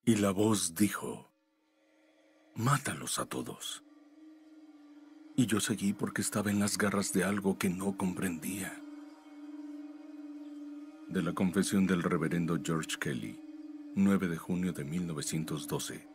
Y la voz dijo: mátalos a todos. Y yo seguí porque estaba en las garras de algo que no comprendía. De la confesión del reverendo George Kelly, 9 de junio de 1912.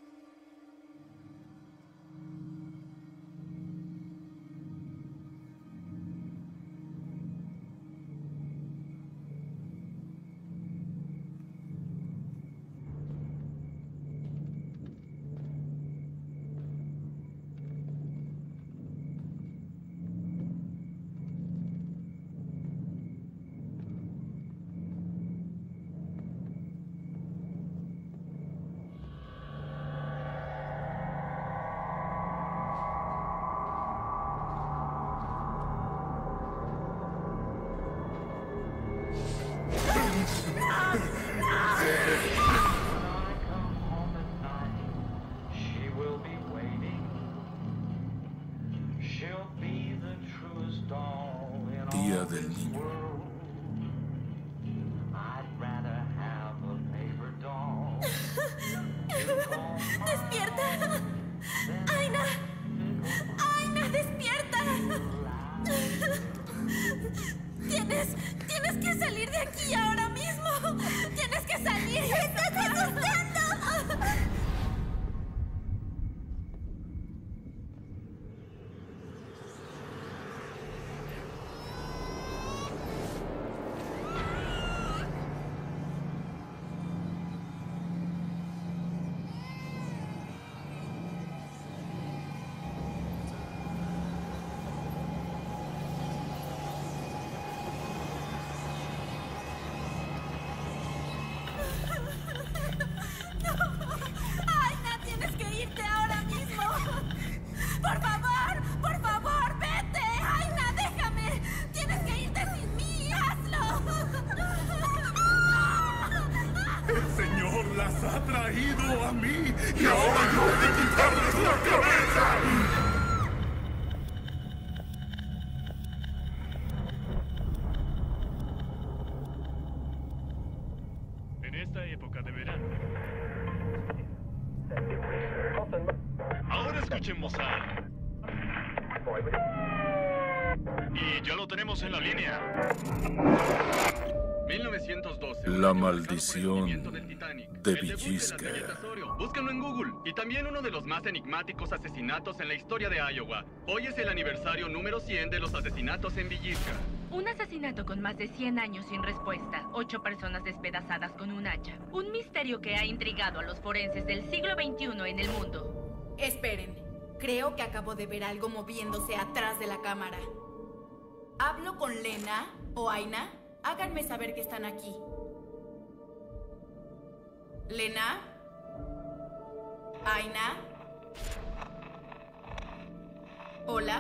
Día del Niño. ¡Despierta! ¡Aina! ¡Aina, despierta! Tienes que salir de aquí ahora mismo. Tienes que salir. ¡Estás asustando! ¡Por favor, vete! ¡Aina, déjame! ¡Tienes que irte sin mí! ¡Hazlo! El Señor las ha traído a mí y ahora yo he de quitarles la cabeza. En esta época de verano. Ahora escuchemos a... Y ya lo tenemos en la línea. 1912. La maldición del Titanic. de El debut de la Villisca. serie Tesoro. Búsquenlo en Google. Y también uno de los más enigmáticos asesinatos en la historia de Iowa. Hoy es el aniversario número 100 de los asesinatos en Villisca. Un asesinato con más de 100 años sin respuesta. 8 personas despedazadas con un hacha. Un misterio que ha intrigado a los forenses del siglo XXI en el mundo. Esperen. Creo que acabo de ver algo moviéndose atrás de la cámara. ¿Hablo con Lena o Aina? Háganme saber que están aquí. ¿Lena? ¿Aina? ¿Hola?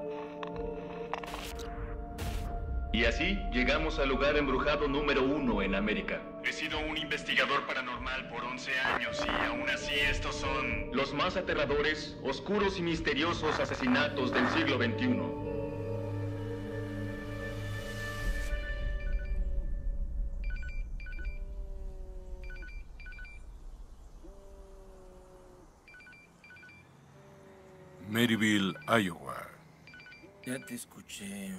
Y así llegamos al lugar embrujado número 1 en América. He sido un investigador paranormal por 11 años y aún así estos son... Los más aterradores, oscuros y misteriosos asesinatos del siglo XXI. Maryville, Iowa. Ya te escuché.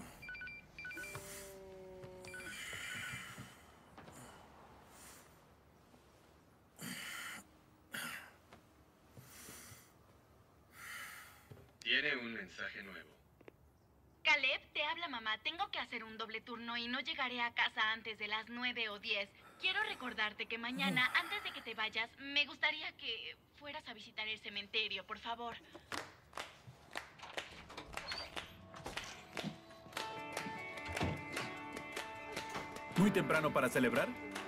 Tiene un mensaje nuevo. Caleb, te habla mamá. Tengo que hacer un doble turno y no llegaré a casa antes de las 9 o 10. Quiero recordarte que mañana, antes de que te vayas, me gustaría que fueras a visitar el cementerio, por favor. ¿Muy temprano para celebrar?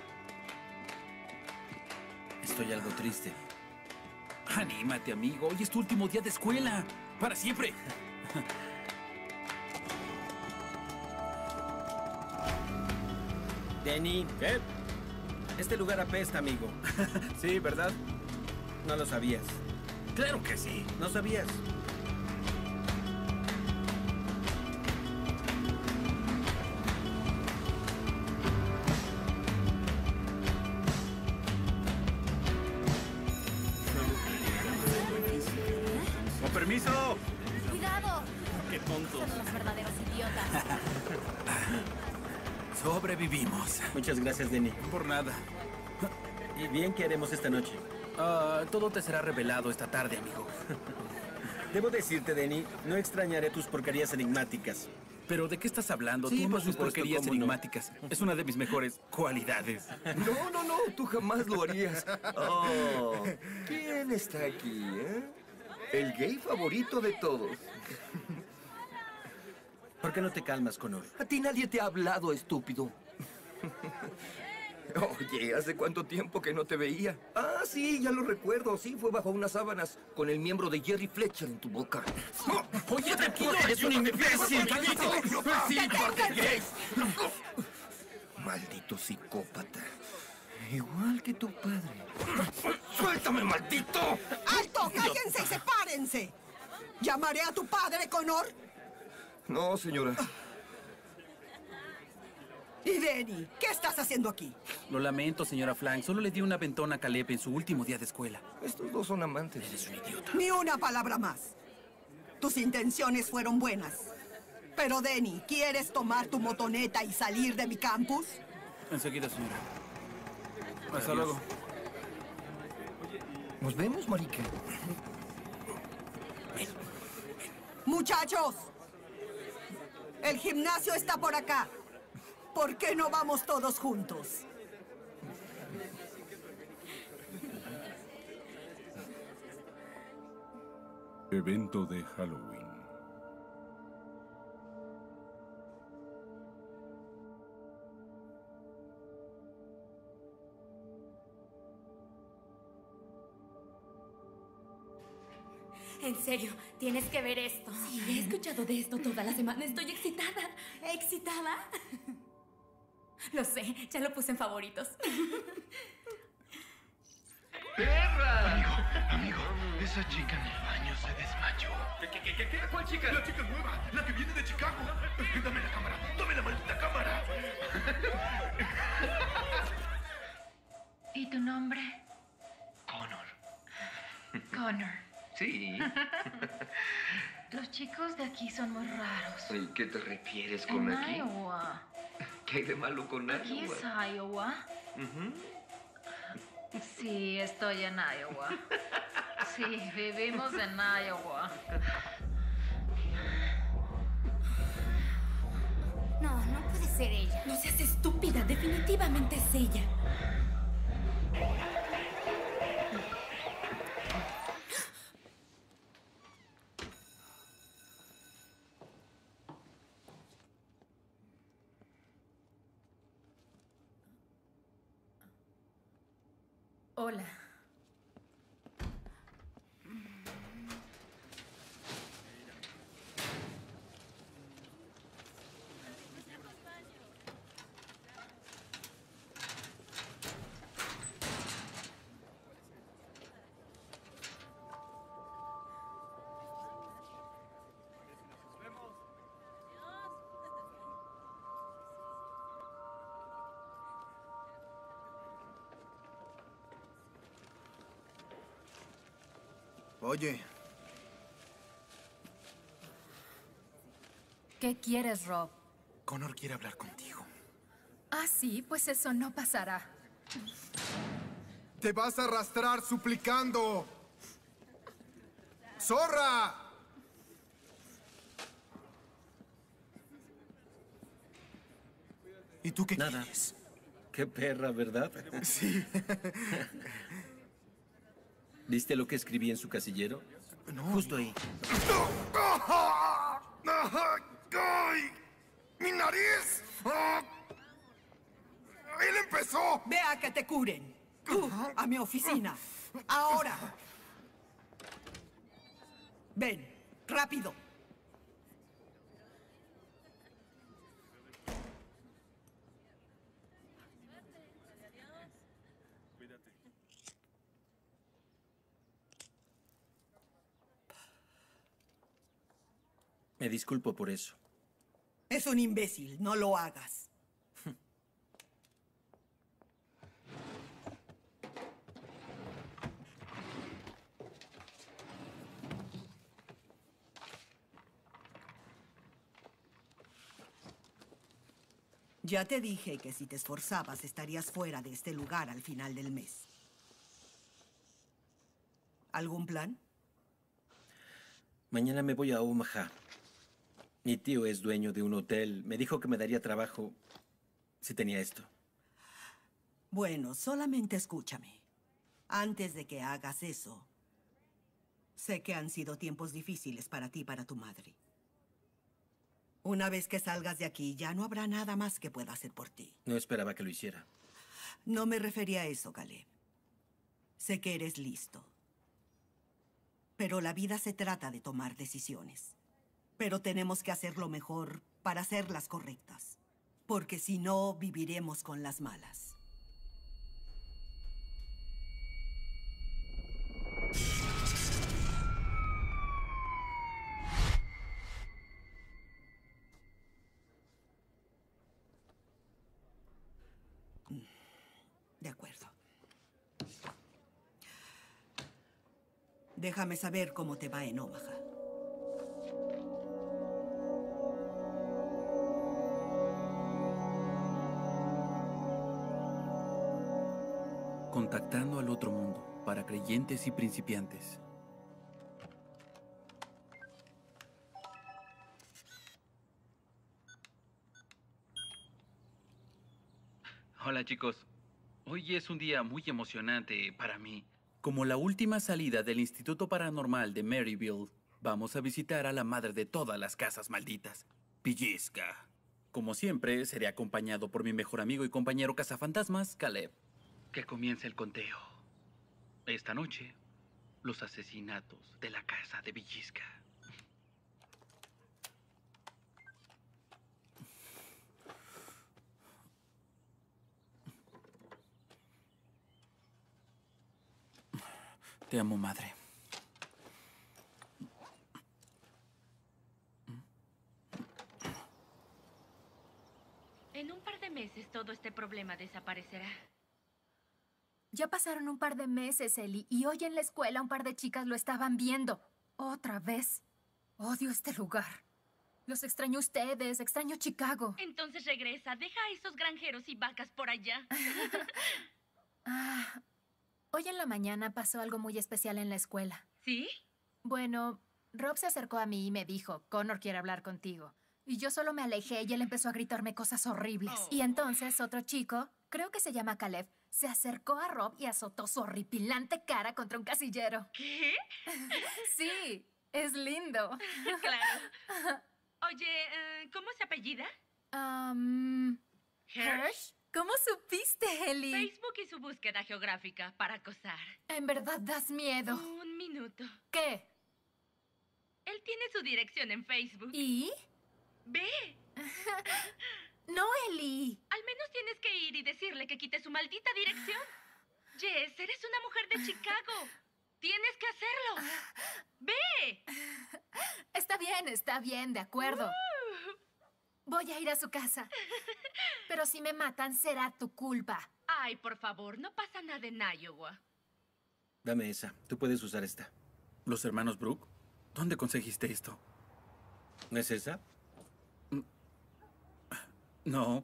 Estoy algo triste. Anímate, amigo. Hoy es tu último día de escuela. ¡Para siempre! Danny, ¿qué? Este lugar apesta, amigo. Sí, ¿verdad? No lo sabías. ¡Claro que sí! No sabías. ¡Permiso! ¡Cuidado! ¡Qué tontos! Son unos verdaderos idiotas. Sobrevivimos. Muchas gracias, Denny. Por nada. ¿Y bien qué haremos esta noche? Todo te será revelado esta tarde, amigo. Debo decirte, Denny, no extrañaré tus porquerías enigmáticas. ¿Pero de qué estás hablando? Sí, Tú por amas mis supuesto, porquerías ¿cómo no? enigmáticas. Es una de mis mejores cualidades. No, tú jamás lo harías. Oh, ¿quién está aquí, El gay favorito de todos. ¿Por qué no te calmas, Connor? A ti nadie te ha hablado, estúpido. Oye, ¿hace cuánto tiempo que no te veía? Ah, sí, ya lo recuerdo. Sí, fue bajo unas sábanas con el miembro de Jerry Fletcher en tu boca. Oye, tranquilo, eres un imbécil. Maldito psicópata. Igual que tu padre. ¡Suéltame, maldito! ¡Alto! ¡Cállense y sepárense! ¿Llamaré a tu padre, Connor? No, señora. Y Denny, ¿qué estás haciendo aquí? Lo lamento, señora Flank. Solo le di una ventona a Caleb en su último día de escuela. Estos dos son amantes. Eres un idiota. Ni una palabra más. Tus intenciones fueron buenas. Pero, Denny, ¿quieres tomar tu motoneta y salir de mi campus? Enseguida, señora. Hasta luego. Nos vemos, marica. Muchachos, el gimnasio está por acá. ¿Por qué no vamos todos juntos? Evento de Halloween. En serio, tienes que ver esto. Sí, he escuchado de esto toda la semana. Estoy excitada. ¿Excitada? Lo sé, ya lo puse en favoritos. ¡Perra! Amigo, esa chica en el baño se desmayó. ¿Qué? ¿Cuál chica? La chica nueva, la que viene de Chicago. Dame la cámara, dame la maldita cámara. ¿Y tu nombre? Connor. Sí. Los chicos de aquí son muy raros. ¿Y qué te refieres con En aquí? Iowa. ¿Qué hay de malo con ¿Aquí Iowa? es Iowa? Sí, estoy en Iowa. Sí, vivimos en Iowa. No, no puede ser ella. No seas estúpida. Definitivamente es ella. Hola. Oye, ¿Qué quieres, Rob? Connor quiere hablar contigo. Ah, sí, pues eso no pasará. ¡Te vas a arrastrar suplicando! ¡Zorra! ¿Y tú qué Nada. quieres? Qué perra, ¿verdad? Sí. ¿Viste lo que escribí en su casillero? No. Justo ahí. ¡Ay! ¡Mi nariz! ¡Él empezó! Ve a que te curen. Tú, a mi oficina. Ahora. Ven, rápido. Me disculpo por eso. Es un imbécil, no lo hagas. Ya te dije que si te esforzabas estarías fuera de este lugar al final del mes. ¿Algún plan? Mañana me voy a Omaha. Mi tío es dueño de un hotel. Me dijo que me daría trabajo si tenía esto. Bueno, solamente escúchame. Antes de que hagas eso, sé que han sido tiempos difíciles para ti y para tu madre. Una vez que salgas de aquí, ya no habrá nada más que pueda hacer por ti. No esperaba que lo hiciera. No me refería a eso, Caleb. Sé que eres listo. Pero la vida se trata de tomar decisiones. Pero tenemos que hacer lo mejor para hacerlas correctas. Porque si no, viviremos con las malas. De acuerdo. Déjame saber cómo te va en Omaha. Contactando al otro mundo, para creyentes y principiantes. Hola chicos, hoy es un día muy emocionante para mí. Como la última salida del Instituto Paranormal de Maryville, vamos a visitar a la madre de todas las casas malditas, Villisca. Como siempre, seré acompañado por mi mejor amigo y compañero cazafantasmas, Caleb. Que comience el conteo. Esta noche, los asesinatos de la casa de Villisca. Te amo, madre. En un par de meses todo este problema desaparecerá. Ya pasaron un par de meses, Ellie, y hoy en la escuela un par de chicas lo estaban viendo. Otra vez. Odio este lugar. Los extraño a ustedes, extraño Chicago. Entonces regresa, deja a esos granjeros y vacas por allá. Hoy en la mañana pasó algo muy especial en la escuela. ¿Sí? Bueno, Rob se acercó a mí y me dijo, Connor quiere hablar contigo. Y yo solo me alejé y él empezó a gritarme cosas horribles. Y entonces otro chico, creo que se llama Caleb, se acercó a Rob y azotó su horripilante cara contra un casillero. ¿Qué? Sí, es lindo. Claro. Oye, ¿cómo se apellida? ¿Hirsch? ¿Cómo supiste, Ellie? Facebook y su búsqueda geográfica para acosar. En verdad das miedo. Un minuto. ¿Qué? Él tiene su dirección en Facebook. ¿Y? ¡Ve! No, Ellie. Al menos tienes que ir y decirle que quite su maldita dirección. Jess, eres una mujer de Chicago. Tienes que hacerlo. ¡Ve! Está bien, de acuerdo. Voy a ir a su casa. Pero si me matan, será tu culpa. Ay, por favor, no pasa nada en Iowa. Dame esa. Tú puedes usar esta. ¿Los hermanos Brooke? ¿Dónde conseguiste esto? ¿No es esa? No.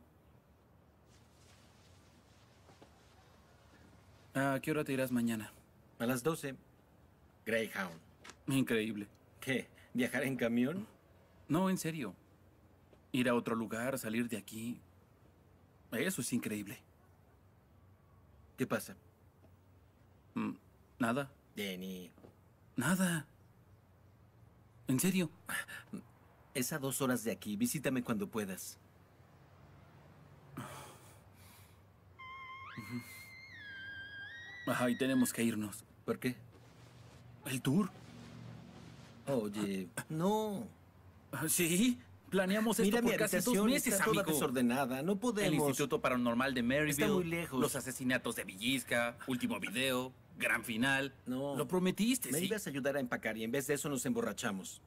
¿A qué hora te irás mañana? A las 12. Greyhound. Increíble. ¿Qué? ¿Viajar en camión? No, en serio. Ir a otro lugar, salir de aquí. Eso es increíble. ¿Qué pasa? Nada. Denny. Nada. En serio. Es a 2 horas de aquí. Visítame cuando puedas. Ajá, y tenemos que irnos. ¿Por qué? ¿El tour? Oye, no. ¿Sí? Planeamos esto Mira, por casi 2 meses, está amigo. toda desordenada. No podemos. El Instituto Paranormal de Maryville. Está muy lejos. Los asesinatos de Villisca. Último video. Gran final. No. Lo prometiste, Me sí. ibas a ayudar a empacar y en vez de eso nos emborrachamos.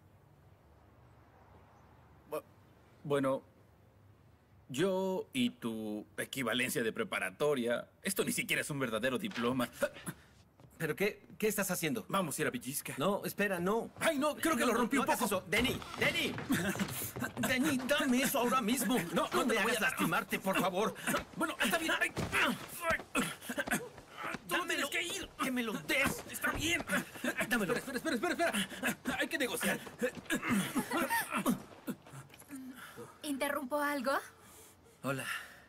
Bueno, yo y tu equivalencia de preparatoria. Esto ni siquiera es un verdadero diploma. ¿Pero qué ¿Qué estás haciendo? Vamos a ir a Villisca. No, espera, no. ¡Ay, no! Creo que lo rompí un hagas poco. eso. ¡Denny! ¡Denny! ¡Denny, dame eso ahora mismo! No te me lo voy hagas a dar. lastimarte, por favor. Bueno, está bien. Ay. Tú no tienes Dámelo. que ir. ¡Que me lo des! Está bien. Dámelo. Espera. Hay que negociar. ¿Interrumpo algo? Hola.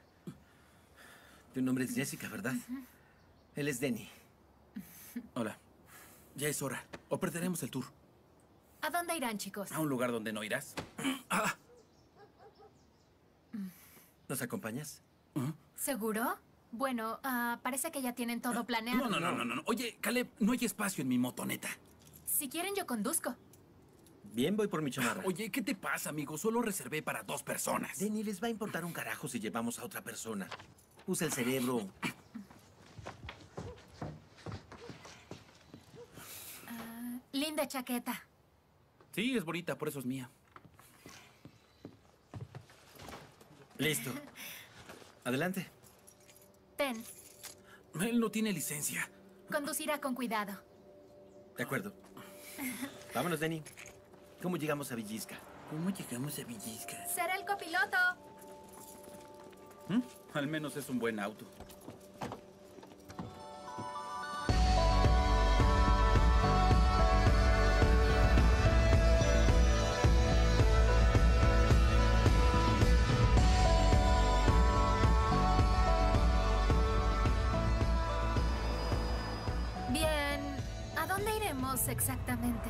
Tu nombre es Jessica, ¿verdad? Él es Denny. Hola. Ya es hora. O perderemos el tour. ¿A dónde irán, chicos? ¿A un lugar donde no irás? ¿Nos acompañas? ¿Seguro? Bueno, parece que ya tienen todo planeado. No. Oye, Caleb, no hay espacio en mi motoneta. Si quieren, yo conduzco. Bien, voy por mi chamarra. Oye, ¿qué te pasa, amigo? Solo reservé para 2 personas. Denny, les va a importar un carajo si llevamos a otra persona. Usa el cerebro. Linda chaqueta. Sí, es bonita, por eso es mía. Listo. Adelante. Ten, Él no tiene licencia. conducirá con cuidado. De acuerdo. Vámonos, Denny. ¿Cómo llegamos a Villisca? ¿Cómo llegamos a Villisca? Será el copiloto. Al menos es un buen auto. Bien, ¿a dónde iremos exactamente?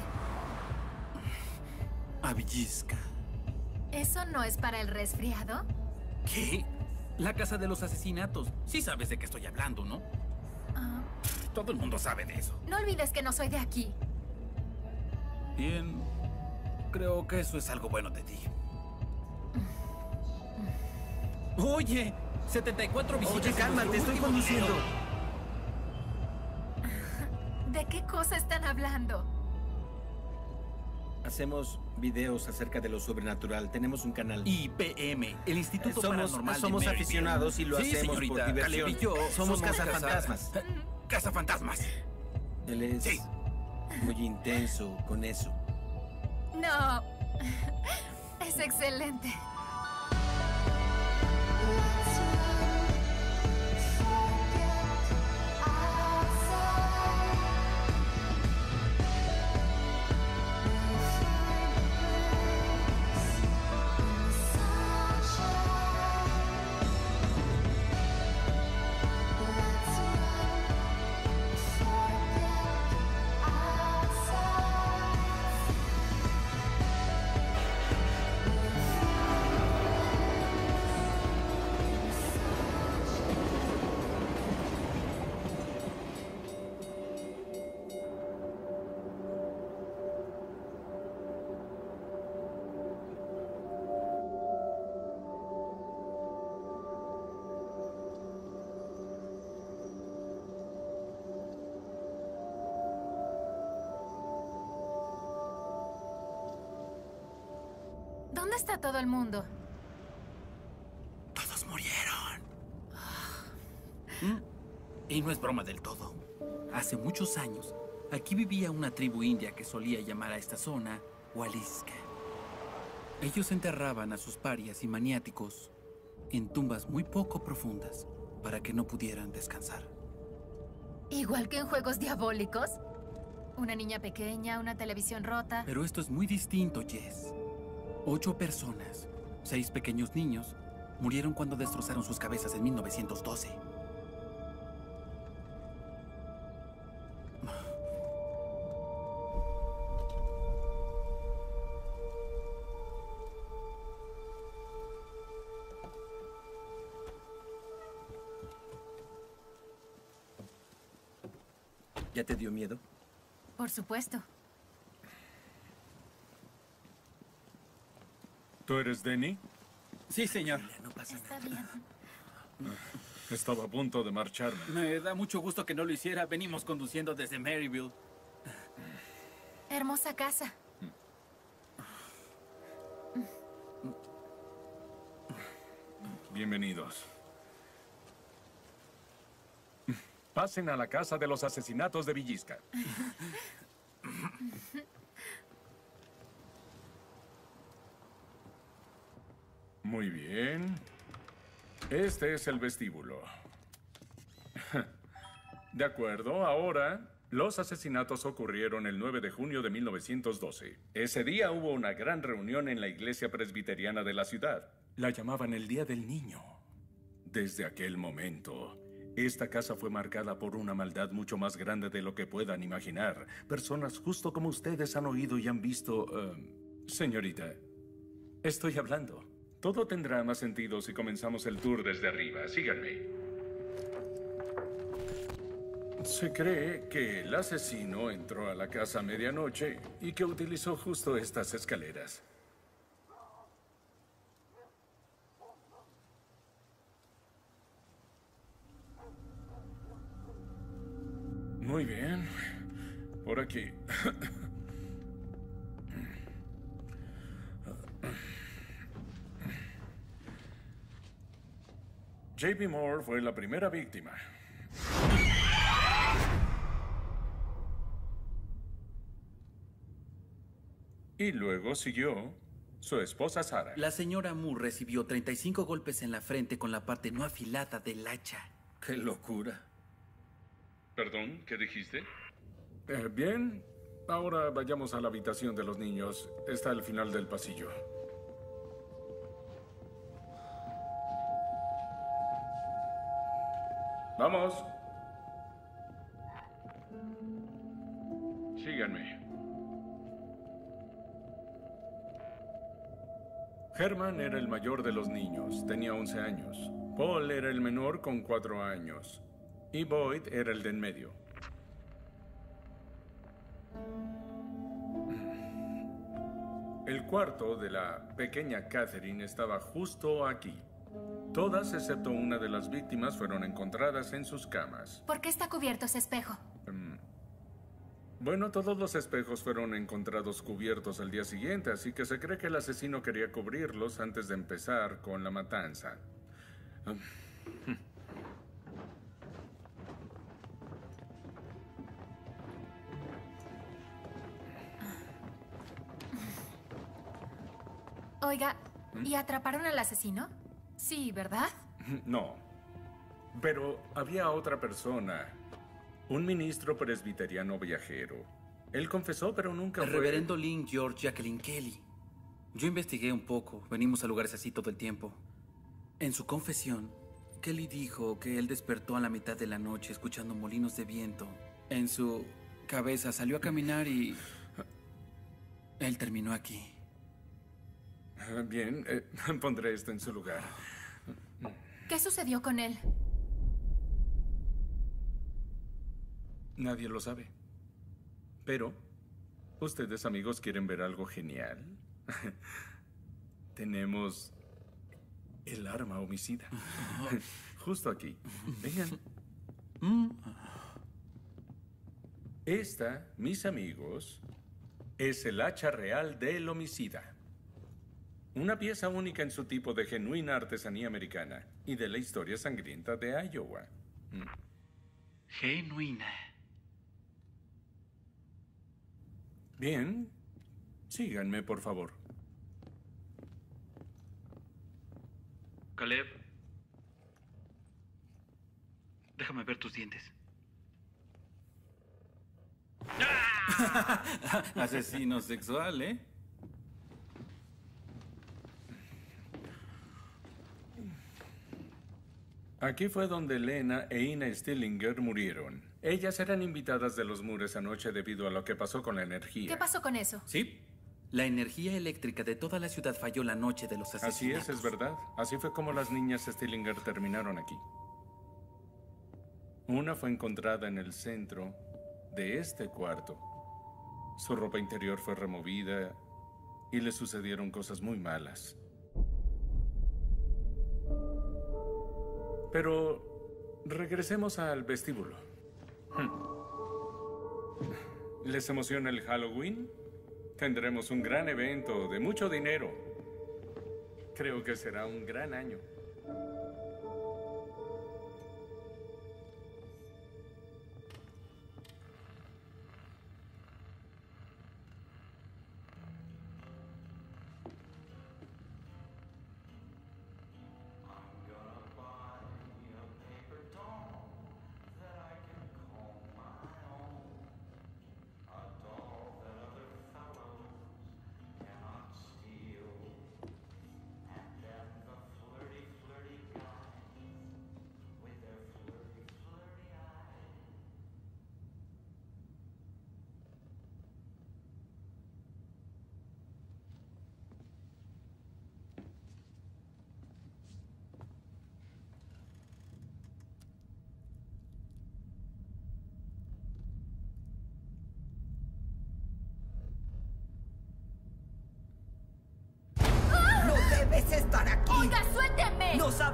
A Villisca. ¿Eso no es para el resfriado? ¿Qué? La casa de los asesinatos. Sí sabes de qué estoy hablando, ¿no? Ah, Todo el mundo sabe de eso. no olvides que no soy de aquí. Bien. Creo que eso es algo bueno de ti. Oye, 74 visitas. Oye, en cálmate, nuestro estoy último conduciendo. video. ¿De qué cosa están hablando? Hacemos videos acerca de lo sobrenatural. Tenemos un canal. IPM, el Instituto Paranormal somos de Maryville. aficionados y lo Sí, hacemos señorita, por diversión. Caleb y yo somos cazafantasmas. Cazafantasmas. Él es Sí. muy intenso con eso. No. Es excelente. ¿Dónde está todo el mundo? Todos murieron. Y no es broma del todo. Hace muchos años, aquí vivía una tribu india que solía llamar a esta zona Waliska. Ellos enterraban a sus parias y maniáticos en tumbas muy poco profundas para que no pudieran descansar. Igual que en Juegos Diabólicos. Una niña pequeña, una televisión rota. Pero esto es muy distinto, Jess. 8 personas, 6 pequeños niños, murieron cuando destrozaron sus cabezas en 1912. ¿Ya te dio miedo? Por supuesto. ¿Tú eres Denny? Sí, señor. No pasa Está nada. bien. Estaba a punto de marcharme. Me da mucho gusto que no lo hiciera. Venimos conduciendo desde Maryville. Hermosa casa. Bienvenidos. Pasen a la casa de los asesinatos de Villisca. Muy bien. Este es el vestíbulo. De acuerdo, ahora, los asesinatos ocurrieron el 9 de junio de 1912. Ese día hubo una gran reunión en la iglesia presbiteriana de la ciudad. La llamaban el Día del Niño. Desde aquel momento, esta casa fue marcada por una maldad mucho más grande de lo que puedan imaginar. Personas justo como ustedes han oído y han visto... señorita, estoy hablando. Todo tendrá más sentido si comenzamos el tour desde arriba. Síganme. Se cree que el asesino entró a la casa a medianoche y que utilizó justo estas escaleras. Muy bien. Por aquí. J.P. Moore fue la primera víctima. Y luego siguió su esposa Sarah. La señora Moore recibió 35 golpes en la frente con la parte no afilada del hacha. ¡Qué locura! Perdón, ¿qué dijiste? Bien, ahora vayamos a la habitación de los niños. Está al final del pasillo. ¡Vamos! Síganme. Herman era el mayor de los niños, tenía 11 años. Paul era el menor con 4 años. Y Boyd era el de en medio. El cuarto de la pequeña Catherine estaba justo aquí. Todas, excepto una de las víctimas, fueron encontradas en sus camas. ¿Por qué está cubierto ese espejo? Bueno, todos los espejos fueron encontrados cubiertos al día siguiente, así que se cree que el asesino quería cubrirlos antes de empezar con la matanza. Oiga, ¿y atraparon al asesino? Sí, ¿verdad? No. Pero había otra persona. Un ministro presbiteriano viajero. Él confesó, pero nunca El reverendo Lynn George Jacqueline Kelly. Yo investigué un poco. Venimos a lugares así todo el tiempo. En su confesión, Kelly dijo que él despertó a la mitad de la noche escuchando molinos de viento. En su cabeza salió a caminar y... él terminó aquí. Bien, pondré esto en su lugar. ¿Qué sucedió con él? Nadie lo sabe. Pero, ¿ustedes, amigos, quieren ver algo genial? Tenemos el arma homicida. Justo aquí. Vengan. Esta, mis amigos, es el hacha real del homicida. Una pieza única en su tipo de genuina artesanía americana y de la historia sangrienta de Iowa. Genuina. Bien. Síganme, por favor. Caleb. Déjame ver tus dientes. Asesino sexual, ¿eh? Aquí fue donde Lena e Ina Stillinger murieron. Ellas eran invitadas de los Moore esa noche debido a lo que pasó con la energía. ¿Qué pasó con eso? Sí. La energía eléctrica de toda la ciudad falló la noche de los asesinatos. Así es verdad. Así fue como las niñas Stillinger terminaron aquí. Una fue encontrada en el centro de este cuarto. Su ropa interior fue removida y le sucedieron cosas muy malas. Pero regresemos al vestíbulo. ¿Les emociona el Halloween? Tendremos un gran evento de mucho dinero. Creo que será un gran año.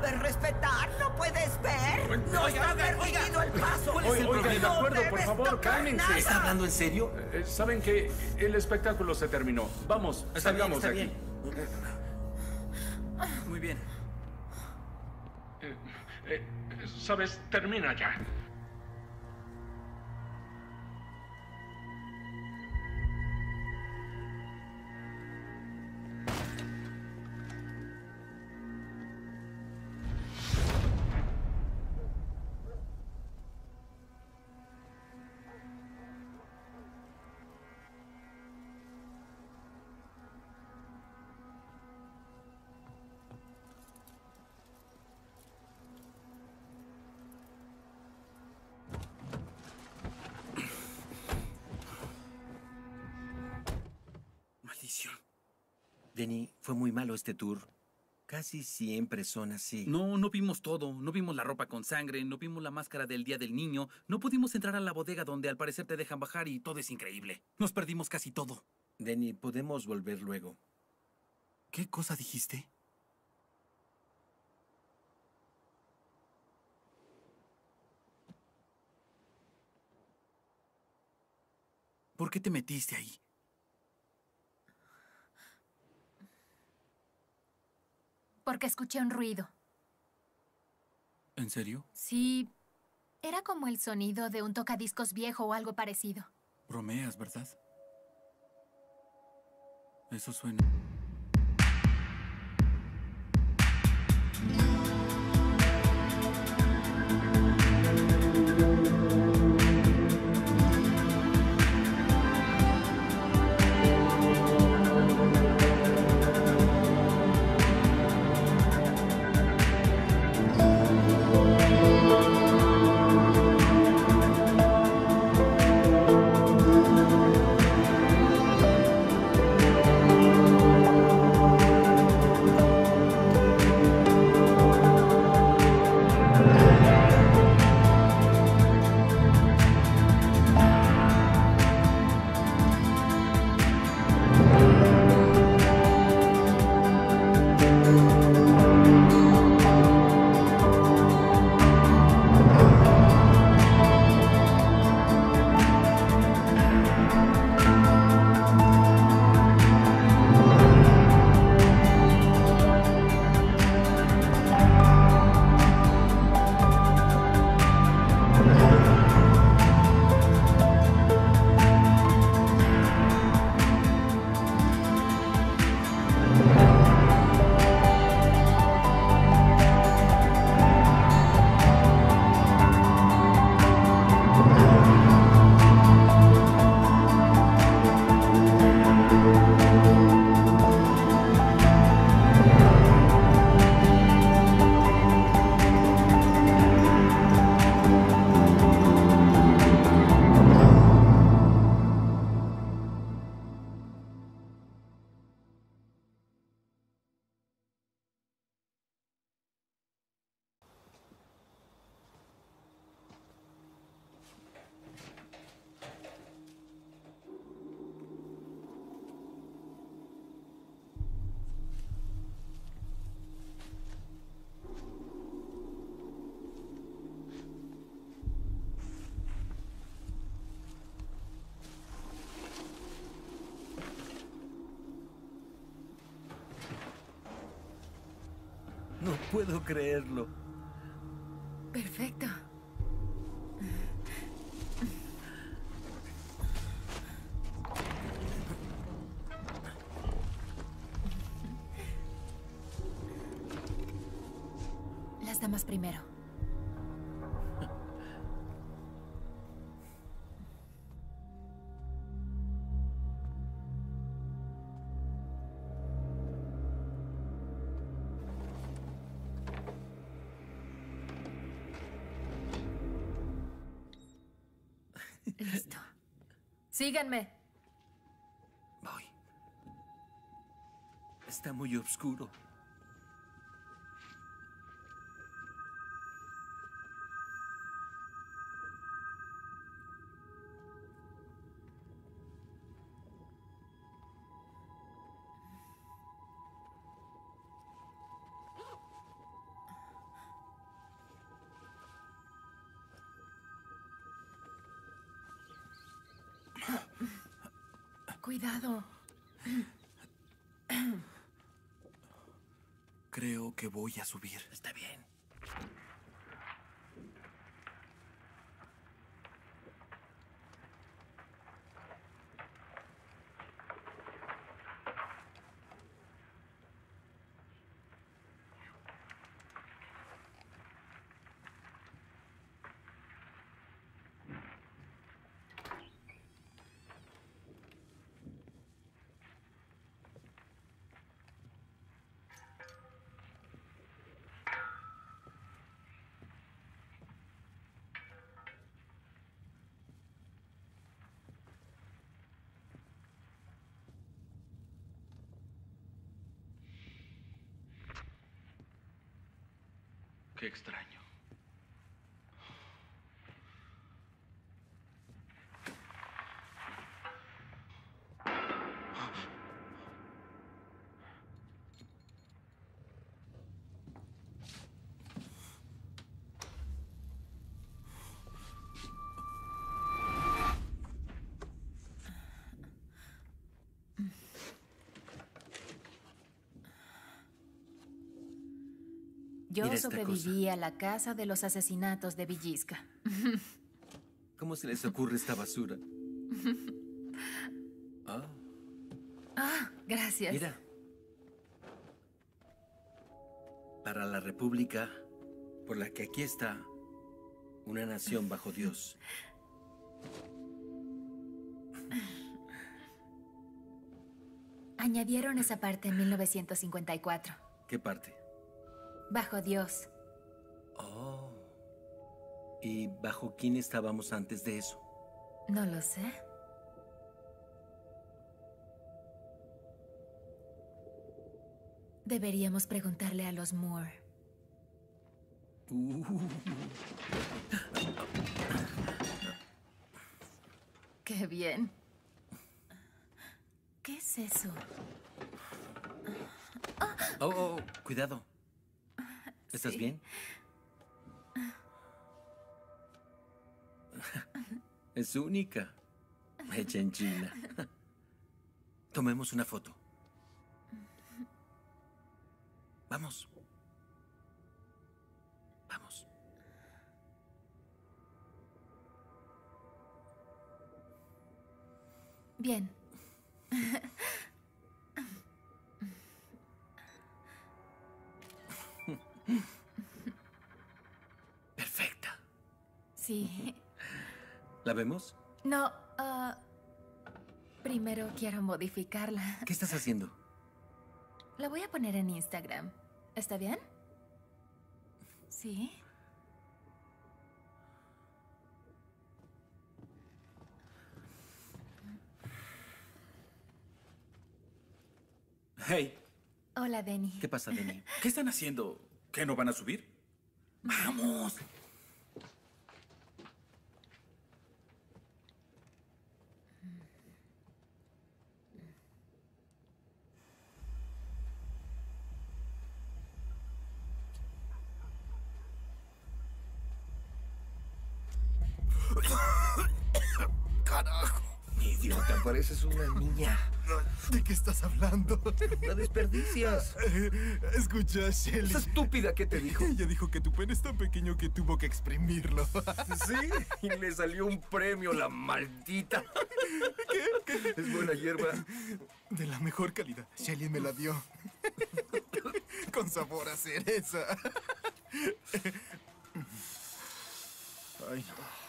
sabes respetar? ¿No puedes ver? No está permitido el paso. Oigan, de acuerdo, por favor, cálmense. ¿Está hablando en serio? Saben que el espectáculo se terminó. Vamos, salgamos de aquí. Muy bien. ¿Sabes? Termina ya. Maldición. Denny, fue muy malo este tour. Casi siempre son así. No vimos todo. No vimos la ropa con sangre, no vimos la máscara del Día del Niño, no pudimos entrar a la bodega donde al parecer te dejan bajar y todo es increíble. Nos perdimos casi todo. Denny, podemos volver luego. ¿Qué cosa dijiste? ¿Por qué te metiste ahí? Porque escuché un ruido. ¿En serio? Sí, era como el sonido de un tocadiscos viejo o algo parecido. Bromeas, ¿verdad? Eso suena. No puedo creerlo. Perfecto. Las damas primero. Listo. Síganme. Voy. Está muy oscuro. Cuidado. Creo que voy a subir. Está bien. Qué extraño. Yo Mira esta sobreviví a la casa de los asesinatos de Villisca. ¿Cómo se les ocurre esta basura? Ah, Ah, gracias. mira. Para la república por la que aquí está, una nación bajo Dios. Añadieron esa parte en 1954. ¿Qué parte? Bajo Dios. Oh. ¿Y bajo quién estábamos antes de eso? No lo sé. Deberíamos preguntarle a los Moore. Qué bien. ¿Qué es eso? Oh, cuidado. ¿Estás Sí. bien? Es única. Hecha en China. Tomemos una foto. Vamos. Vamos. Bien. Perfecta. Sí. ¿La vemos? No, primero quiero modificarla. ¿Qué estás haciendo? La voy a poner en Instagram. ¿Está bien? Sí. Hey, Hola, Denny. ¿Qué pasa, Denny? ¿qué están haciendo? ¿Qué, no van a subir? ¡Vamos! ¡Carajo! Idiota, pareces una niña. ¿De qué estás hablando? La desperdicias. Escucha, Shelly. Esa estúpida, ¿qué te dijo? Ella dijo que tu pene es tan pequeño que tuvo que exprimirlo. Sí, y le salió un premio, la maldita. ¿Qué? Es buena hierba. De la mejor calidad. Shelly me la dio. Con sabor a cereza. Ay,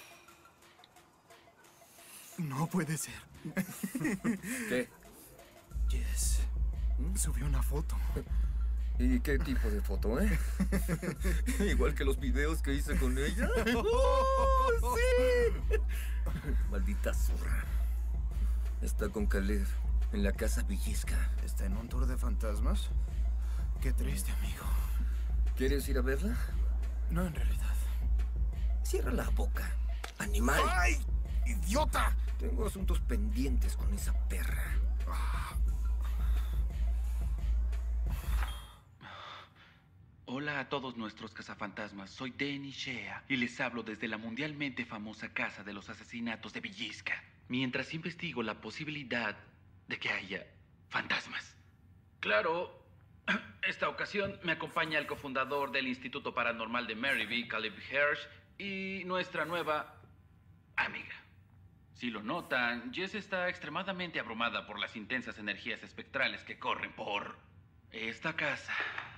no. No puede ser. ¿Qué? Yes. Subió una foto. ¿Y qué tipo de foto, eh? Igual que los videos que hice con ella. ¡Oh, sí! Maldita zorra. Está con Caleb en la casa Villisca. ¿Está en un tour de fantasmas? Qué triste, amigo. ¿Quieres ir a verla? No, en realidad. Cierra la boca, animal. ¡Ay! ¡Idiota! Tengo asuntos pendientes con esa perra. Hola a todos nuestros cazafantasmas, soy Denny Shea y les hablo desde la mundialmente famosa casa de los asesinatos de Villisca. Mientras investigo la posibilidad de que haya fantasmas. Claro, esta ocasión me acompaña el cofundador del Instituto Paranormal de Maryville, Caleb Hirsch, y nuestra nueva amiga. Si lo notan, Jess está extremadamente abrumada por las intensas energías espectrales que corren por esta casa.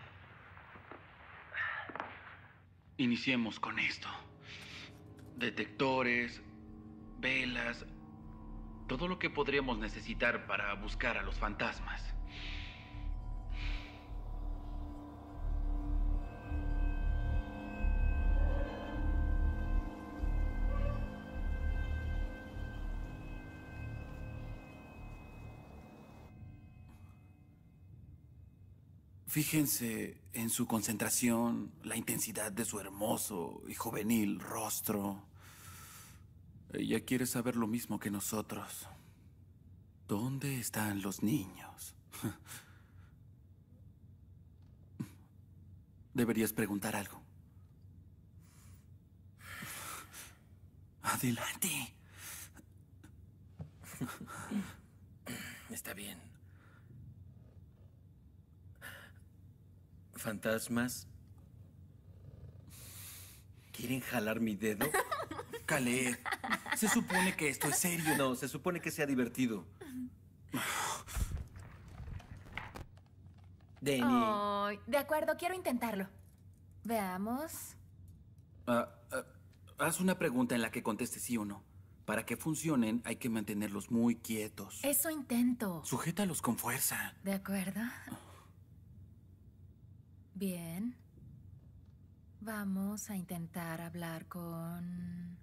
Iniciemos con esto. Detectores, velas, todo lo que podríamos necesitar para buscar a los fantasmas. Fíjense en su concentración, la intensidad de su hermoso y juvenil rostro. Ella quiere saber lo mismo que nosotros. ¿Dónde están los niños? Deberías preguntar algo. Adelante. Está bien. ¿Fantasmas? ¿Quieren jalar mi dedo? Caleb, se supone que esto es serio. No, se supone que sea divertido. Danny. Oh, de acuerdo, quiero intentarlo. Veamos. Haz una pregunta en la que conteste sí o no. Para que funcionen, hay que mantenerlos muy quietos. Eso intento. Sujétalos con fuerza. De acuerdo. Bien. Vamos a intentar hablar con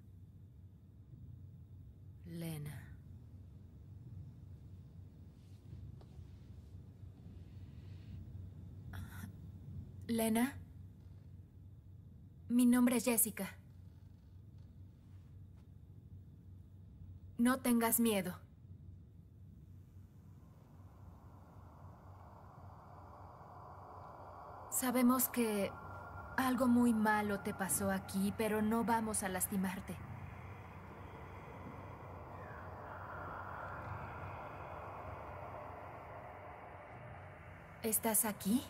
Lena. Lena, mi nombre es Jessica. No tengas miedo. Sabemos que algo muy malo te pasó aquí, pero no vamos a lastimarte. ¿Estás aquí?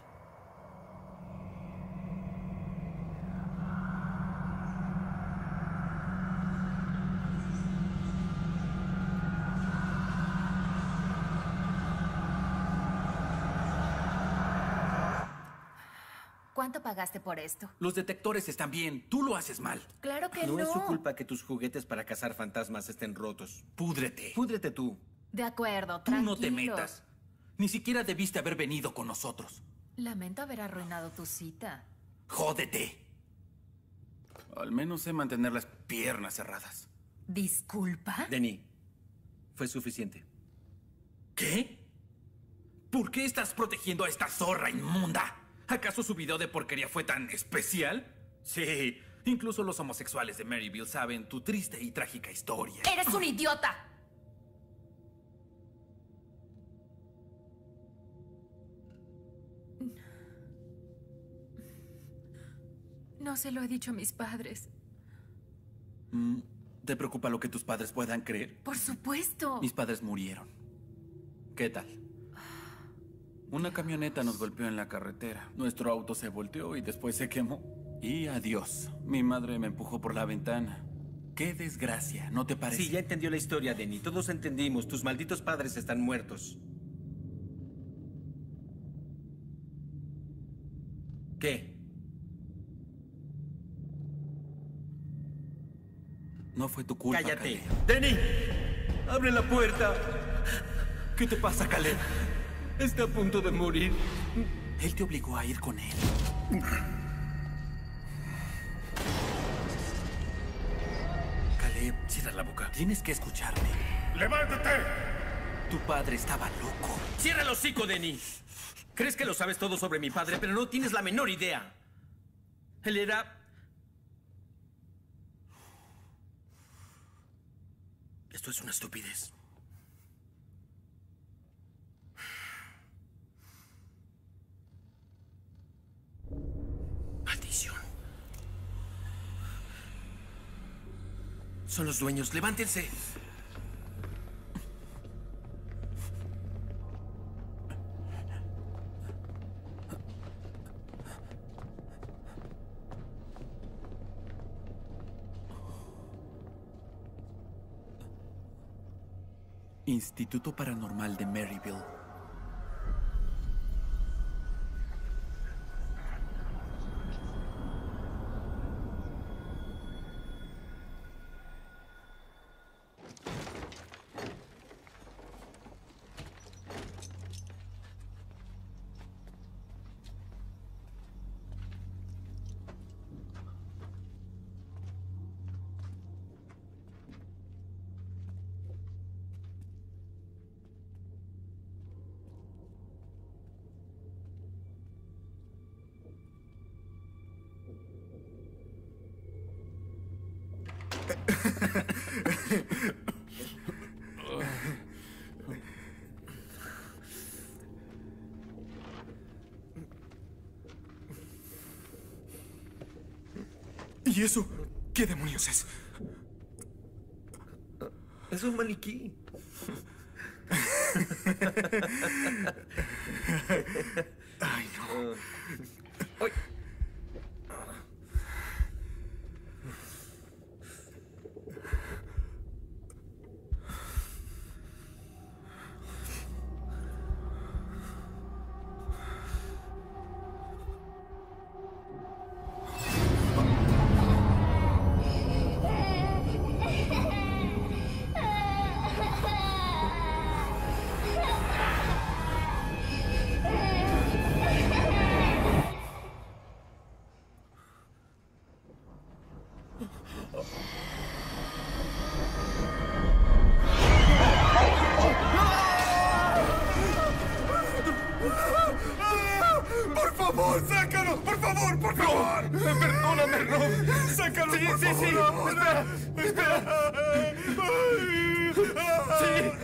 ¿Cuánto pagaste por esto? Los detectores están bien. Tú lo haces mal. Claro que no. No es su culpa que tus juguetes para cazar fantasmas estén rotos. Púdrete. Púdrete tú. De acuerdo, Tú tranquilo. no te metas. Ni siquiera debiste haber venido con nosotros. Lamento haber arruinado tu cita. ¡Jódete! Al menos sé mantener las piernas cerradas. ¿Disculpa? Danny, fue suficiente. ¿Qué? ¿Por qué estás protegiendo a esta zorra inmunda? ¿Acaso su video de porquería fue tan especial? Sí, incluso los homosexuales de Maryville saben tu triste y trágica historia. ¡Eres un idiota! No se lo he dicho a mis padres. ¿Te preocupa lo que tus padres puedan creer? Por supuesto. Mis padres murieron. ¿Qué tal? Una camioneta nos golpeó en la carretera. Nuestro auto se volteó y después se quemó. Y adiós. Mi madre me empujó por la ventana. ¡Qué desgracia! ¿No te parece? Sí, ya entendió la historia, Danny. Todos entendimos. Tus malditos padres están muertos. ¿Qué? No fue tu culpa, ¡Cállate! Caleb. ¡Danny! ¡Abre la puerta! ¿Qué te pasa, Caleb? Está a punto de morir. Él te obligó a ir con él. Caleb, cierra la boca. Tienes que escucharme. ¡Levántate! Tu padre estaba loco. ¡Cierra el hocico, Danny! Crees que lo sabes todo sobre mi padre, pero no tienes la menor idea. Él era... Esto es una estupidez. Maldición. Son los dueños. ¡Levántense! Instituto Paranormal de Maryville. ¿Y eso? ¿Qué demonios es? Es un maniquí. Ay, no. Ay. ¡Por favor, sácalo! ¡Por favor, por favor! Perdóname, Rob. ¡Sácalo, Sí, por sí, sí. favor! Espera. ¡Espera! Sí.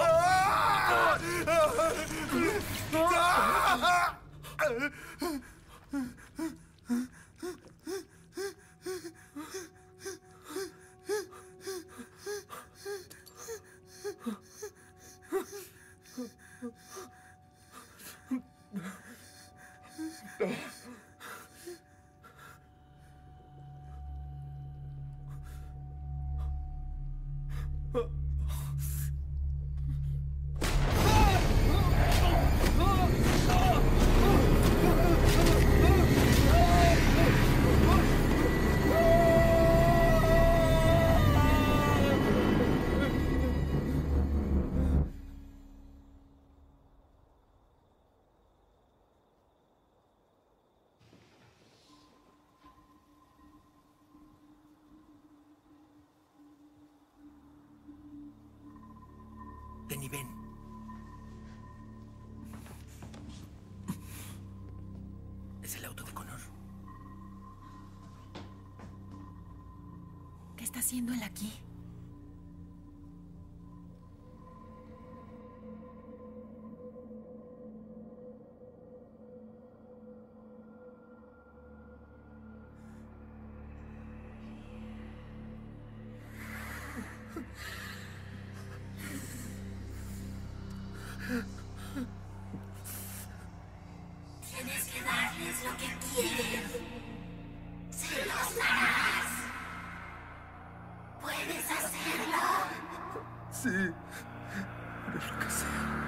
Penny, ven. Es el auto de Connor. ¿Qué está haciendo él aquí? Tienes que darles lo que quieren. Se los darás. ¿Puedes hacerlo? Sí. Haré lo que sea.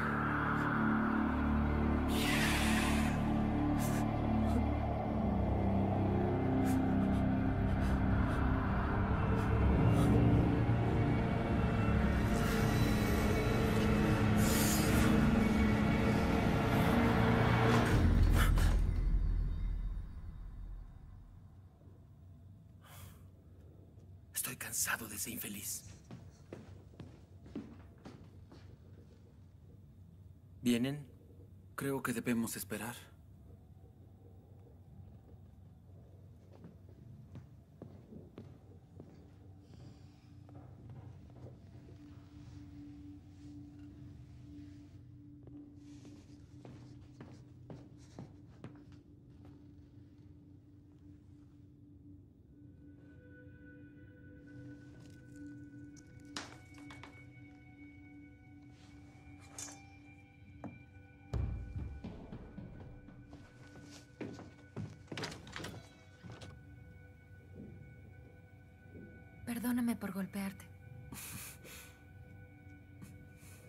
Estoy cansado de ese infeliz. ¿Vienen? Creo que debemos esperar. Perdóname por golpearte.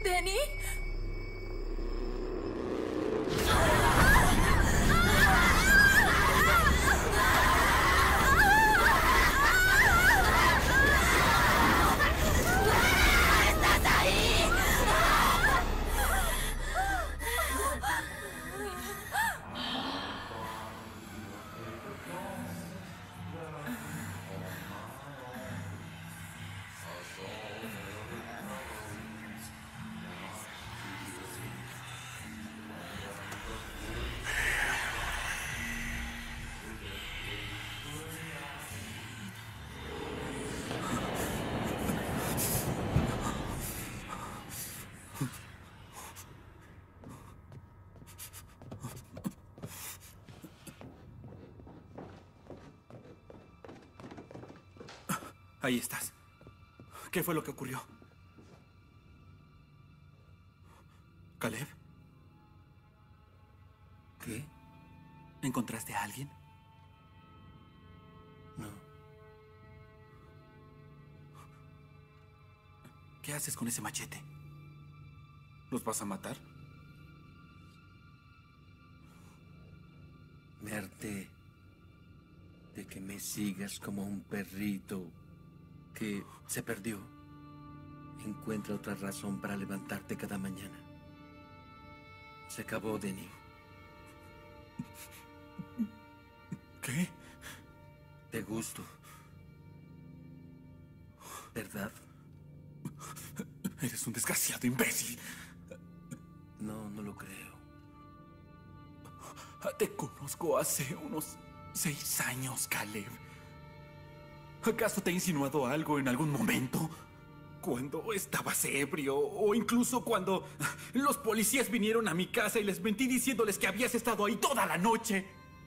¿Denny? ¡Estás ahí! Ahí estás. ¿Qué fue lo que ocurrió? ¿Caleb? ¿Qué? ¿Encontraste a alguien? No. ¿Qué haces con ese machete? ¿Los vas a matar? Me harté de que me sigas como un perrito que se perdió. Encuentra otra razón para levantarte cada mañana. Se acabó, Denny. ¿Qué? Te gusto. ¿Verdad? Eres un desgraciado imbécil. No, no lo creo. Te conozco hace unos 6 años, Caleb. ¿Acaso te he insinuado algo en algún momento? Cuando estabas ebrio, o incluso cuando los policías vinieron a mi casa y les mentí diciéndoles que habías estado ahí toda la noche.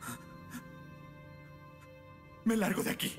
Me largo de aquí.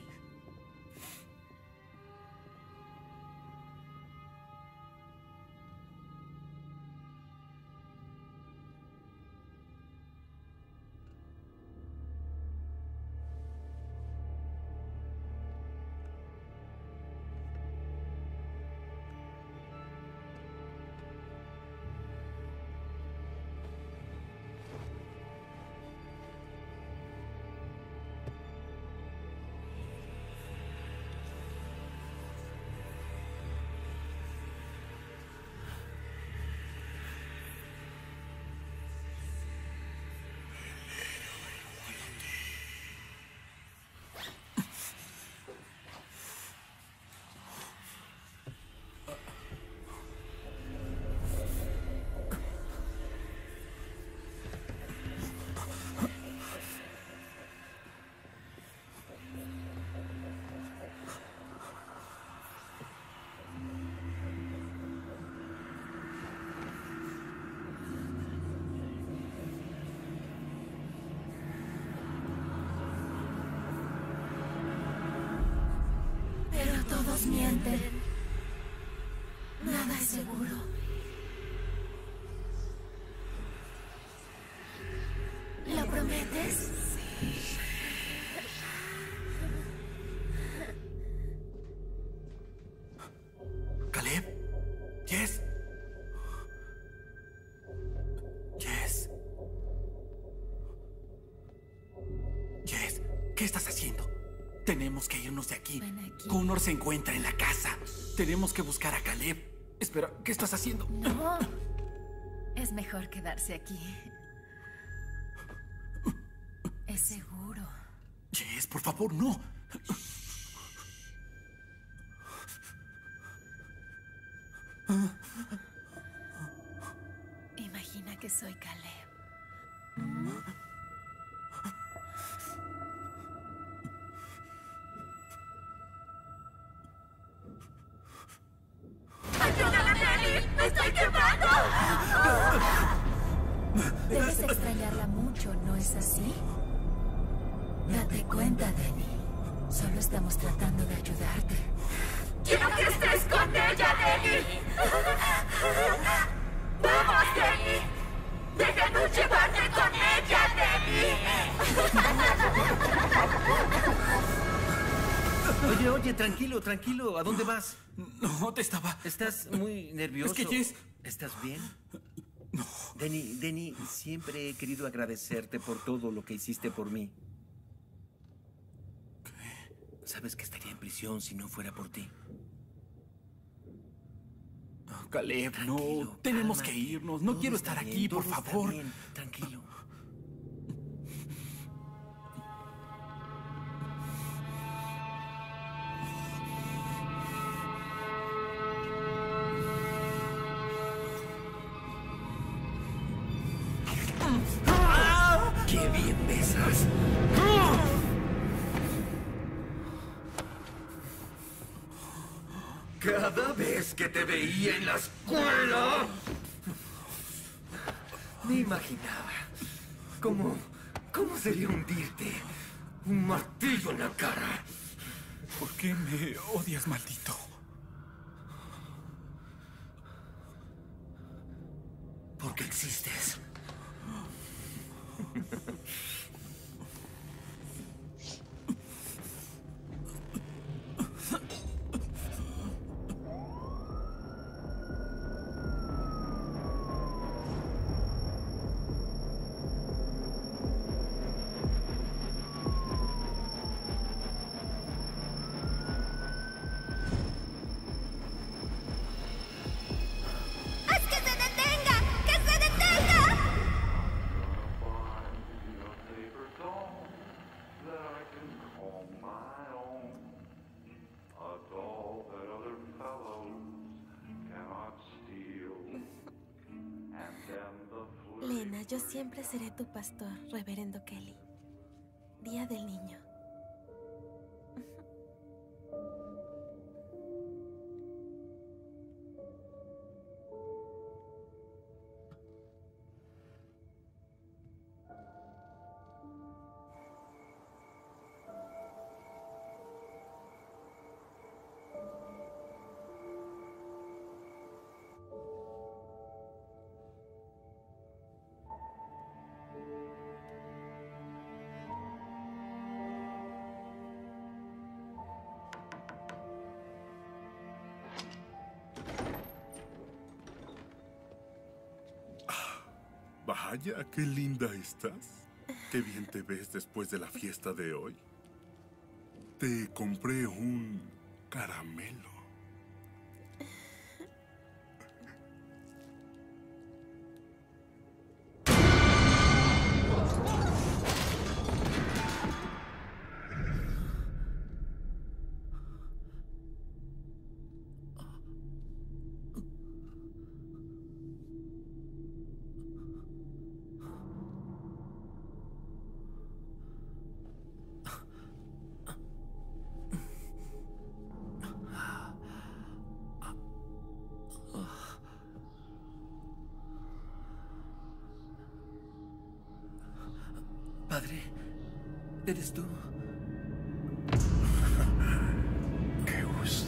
Todos mienten. Nada es seguro. ¿Lo prometes? ¿Caleb? ¿Jess? ¿Jess? ¿Jess? ¿Qué estás haciendo? Tenemos que irnos de aquí. Connor se encuentra en la casa. Tenemos que buscar a Caleb. Espera, ¿qué estás haciendo? No. Es mejor quedarse aquí. Es seguro. Jess, por favor, no. Imagina que soy Caleb. ¡Me estoy quemando! Debes extrañarla mucho, ¿no es así? Date cuenta, Denny. Solo estamos tratando de ayudarte. ¡Quiero que estés con ella, Denny! ¡Vamos, Denny! ¡Déjanos llevarte con ella, Oye, tranquilo, tranquilo. ¿A dónde vas? No, te estaba... Estás muy nervioso. Es que Jess... ¿Estás bien? No. Denny, siempre he querido agradecerte por todo lo que hiciste por mí. ¿Qué? Sabes que estaría en prisión si no fuera por ti. Oh, Caleb, no. Tenemos que irnos. No quiero estar aquí, por favor. Tranquilo. ¡Qué bien besas! Cada vez que te veía en la escuela, me imaginaba cómo sería hundirte un martillo en la cara. ¿Por qué me odias, maldito? Porque existes. Lena, yo siempre seré tu pastor, Reverendo Kelly. Día del Niño. Vaya, qué linda estás. Qué bien te ves después de la fiesta de hoy. Te compré un caramelo. Padre, ¿eres tú? Qué gusto.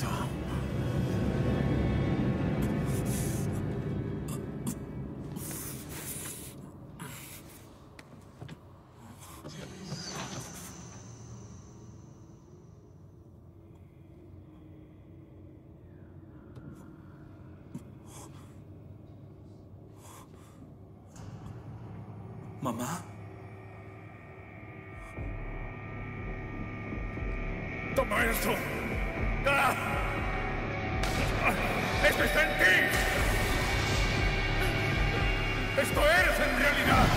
¿Mamá? ¡Toma esto! ¡Ah! ¡Esto está en ti! ¡Esto eres en realidad!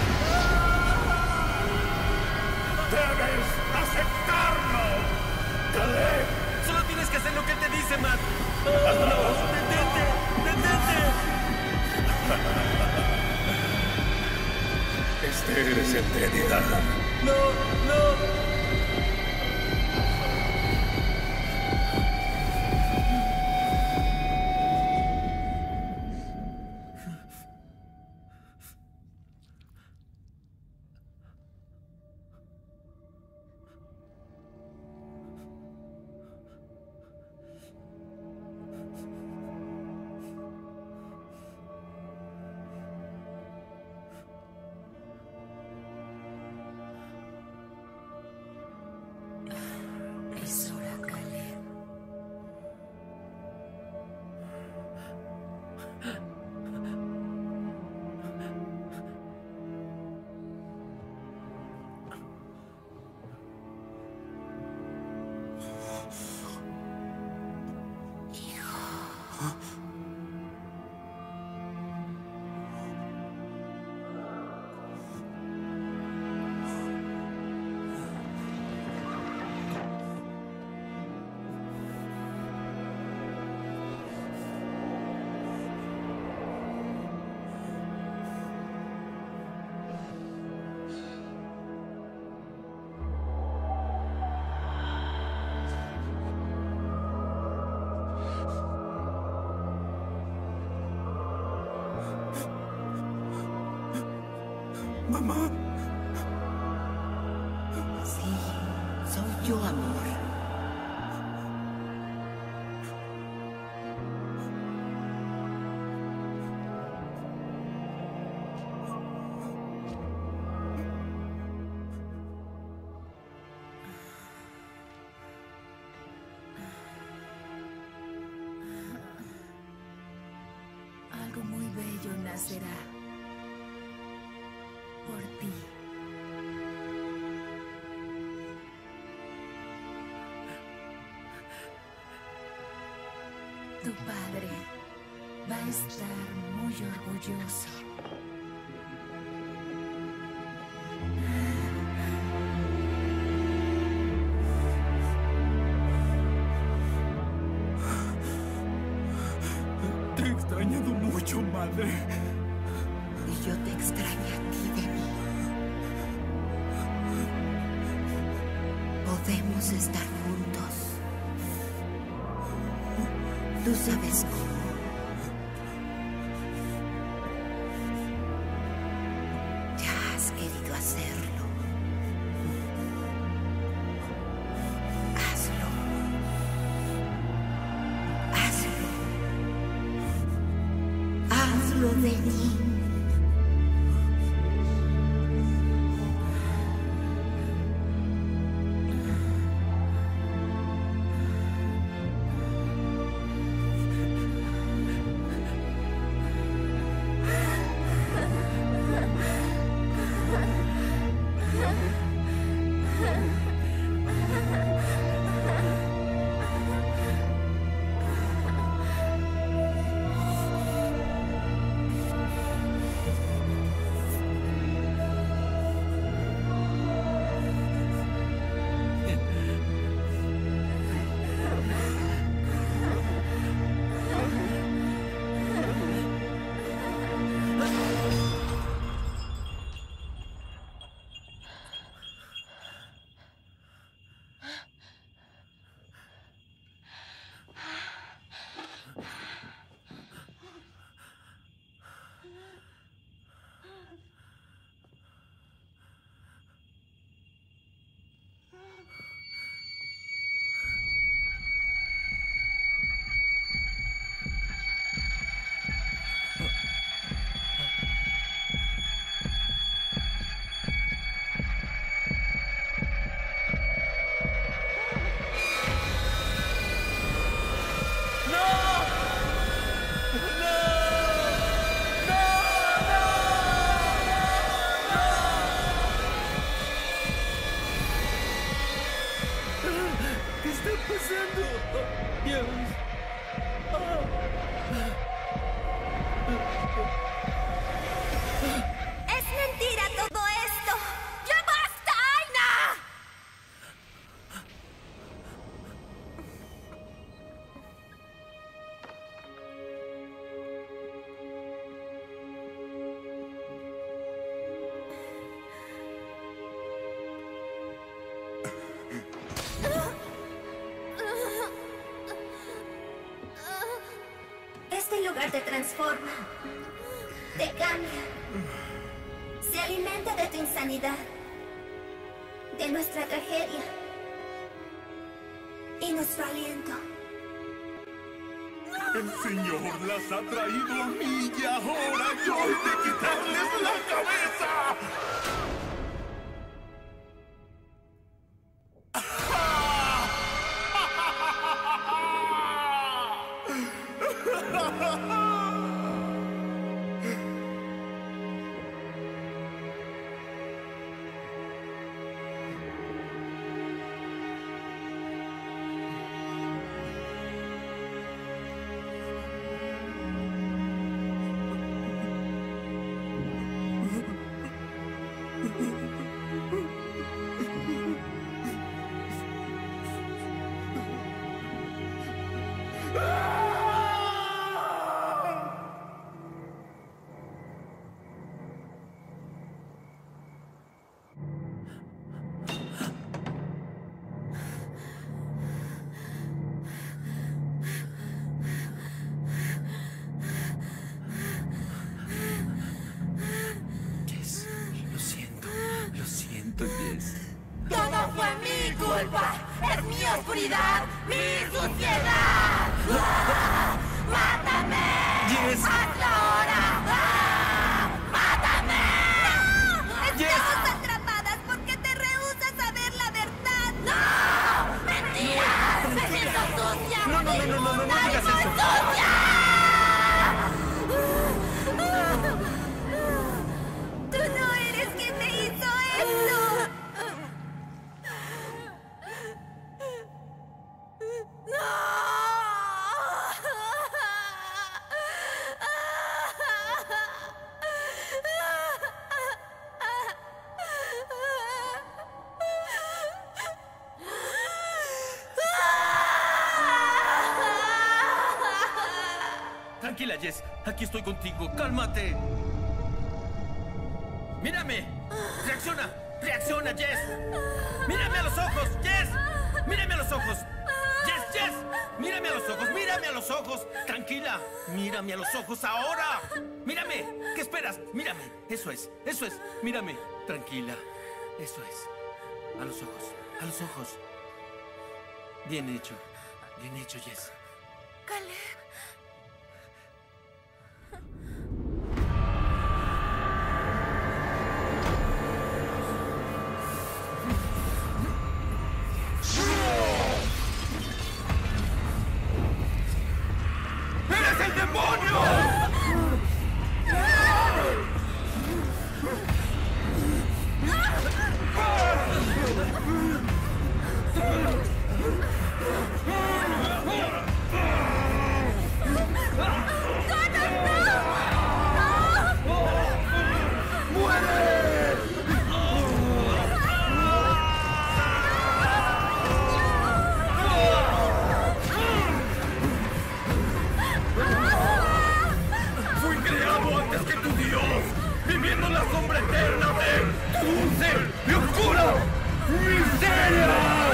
¡Debes aceptarlo! ¡Caleb! Solo tienes que hacer lo que él te dice, Matt. ¡Oh, no! ¡Detente! ¡Detente! Este eres en realidad. ¡No! ¡No! Mamá. Sí, soy yo, amor. Algo muy bello nacerá por ti. Tu padre va a estar muy orgulloso. Te he extrañado mucho, madre. Y yo te extraño a ti de mí. Podemos estar juntos. Tú sabes cómo. Ya has querido hacerlo. Hazlo. Hazlo. Hazlo de mí. ¿Qué está pasando? Oh, Dios. ¡Es mentira todo esto! ¡Ya basta, Aina! Este lugar te transforma, te cambia, se alimenta de tu insanidad, de nuestra tragedia y nuestro aliento. El Señor las ha traído a mí y ahora yo he de quitarles la cabeza. Jess. ¡Todo fue mi culpa! ¡Es mi oscuridad! ¡Mi suciedad! ¡Ah! ¡Mátame! Jess. ¡Hazlo ahora! ¡Ah! ¡Mátame! ¡No! ¡Estamos atrapadas porque te rehusas a ver la verdad! ¡No! ¡Mentiras! ¡Me siento sucia! No digas eso. ¡Sucia! ¡Tú no eres quien me hizo esto! Tranquila, Jess. Aquí estoy contigo. ¡Cálmate! ¡Mírame! ¡Reacciona! ¡Reacciona, Jess! ¡Mírame a los ojos, Jess! ¡Mírame a los ojos! ¡Jess! ¡Mírame a los ojos! ¡Mírame a los ojos! ¡Tranquila! ¡Mírame a los ojos ahora! ¡Mírame! ¿Qué esperas? ¡Mírame! Eso es. Mírame. Tranquila. Eso es. A los ojos. A los ojos. Bien hecho. Bien hecho, Jess. Caleb. ¡Eres el demonio! ¡Fui creado antes que tu Dios! ¡Viviendo en la sombra eterna de dulce y oscura miseria!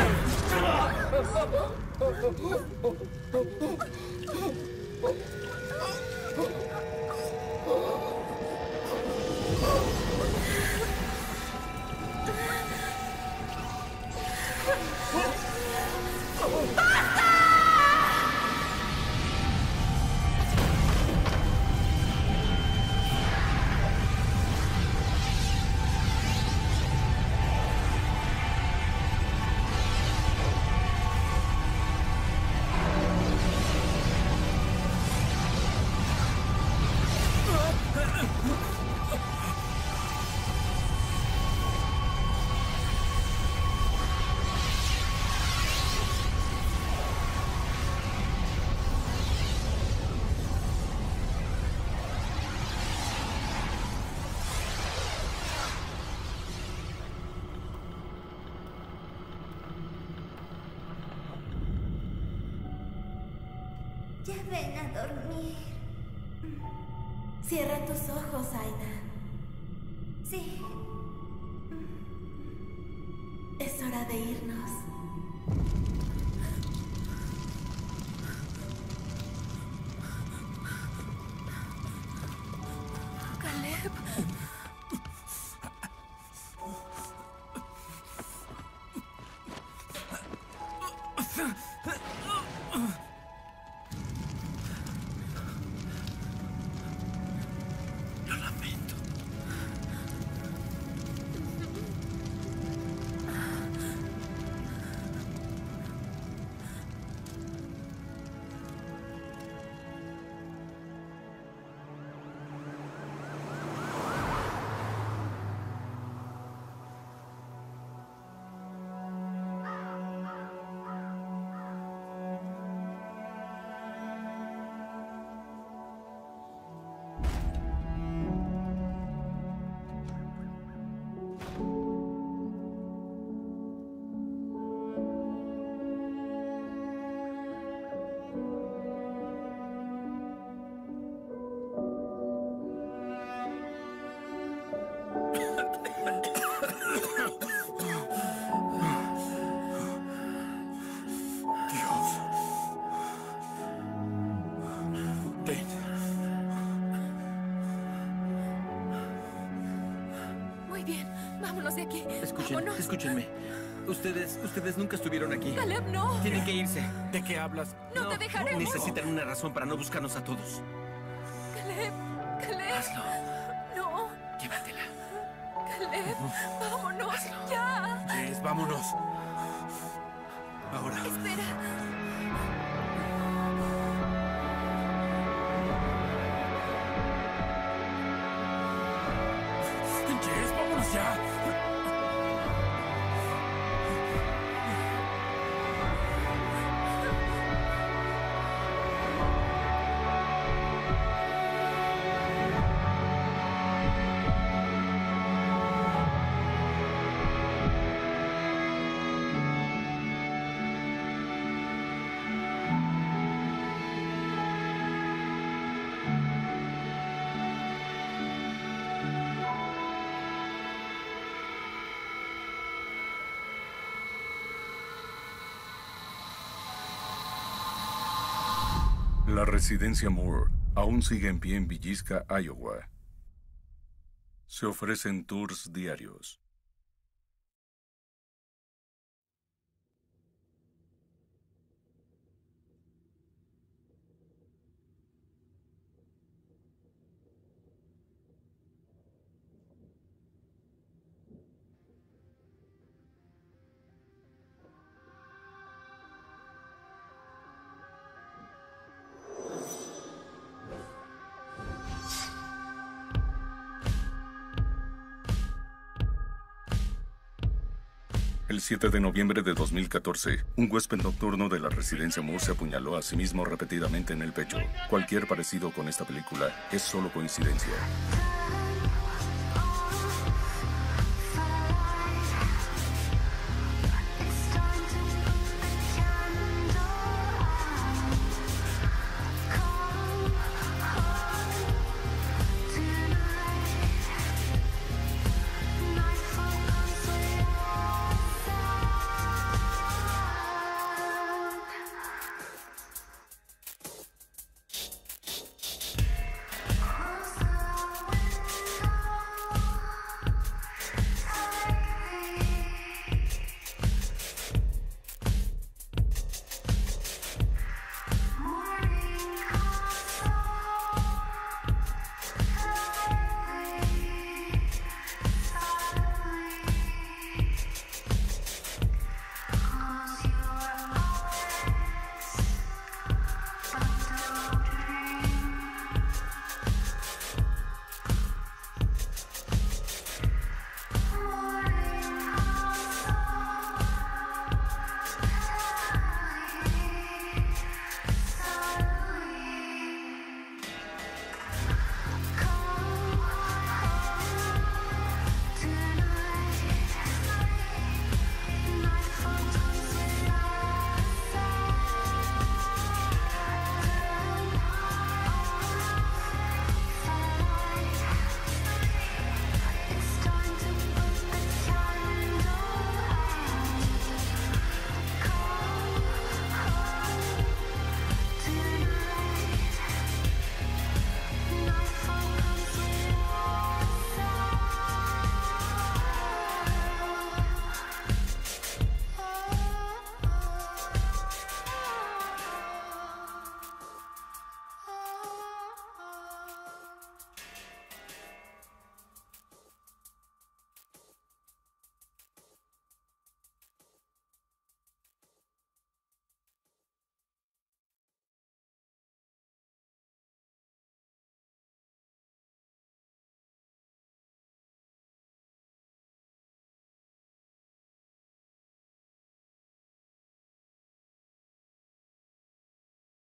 Ya ven a dormir. Cierra tus ojos, Aina. Sí. Es hora de irnos. Caleb. Lo lamento. Vámonos de aquí. Vámonos. Escúchenme. Ustedes nunca estuvieron aquí. Caleb, no. Tienen que irse. ¿De qué hablas? No te dejaremos. Necesitan una razón para no buscarnos a todos. Caleb. Hazlo. No. Llévatela. Caleb, vámonos. Ya. Jess, vámonos. Ahora. Espera. Jess, vámonos ya. La residencia Moore aún sigue en pie en Villisca, Iowa. Se ofrecen tours diarios. El 7 de noviembre de 2014, un huésped nocturno de la residencia Moore se apuñaló a sí mismo repetidamente en el pecho. Cualquier parecido con esta película es solo coincidencia.